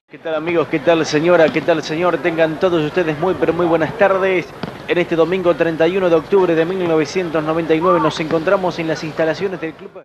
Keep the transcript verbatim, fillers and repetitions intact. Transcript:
¿Qué tal amigos? ¿Qué tal señora? ¿Qué tal señor? Tengan todos ustedes muy pero muy buenas tardes. En este domingo treinta y uno de octubre de mil novecientos noventa y nueve nos encontramos en las instalaciones del club.